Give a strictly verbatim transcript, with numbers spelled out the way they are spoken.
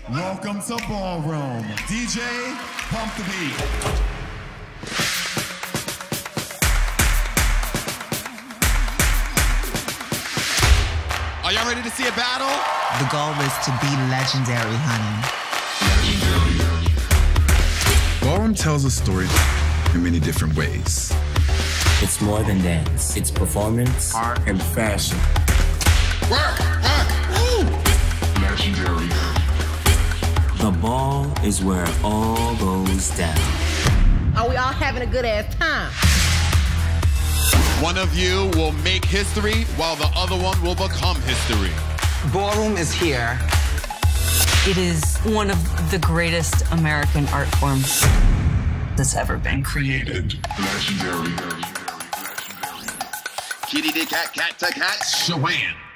Welcome to Ballroom. D J, pump the beat. Are y'all ready to see a battle? The goal is to be legendary, honey. Ballroom tells a story in many different ways. It's more than dance. It's performance, art, and fashion. Work, work, woo! Legendary. The ball is where it all goes down. Are we all having a good ass time? One of you will make history while the other one will become history. Ballroom is here. It is one of the greatest American art forms that's ever been created. Legendary. Kitty to cat, cat to cat, Shawan.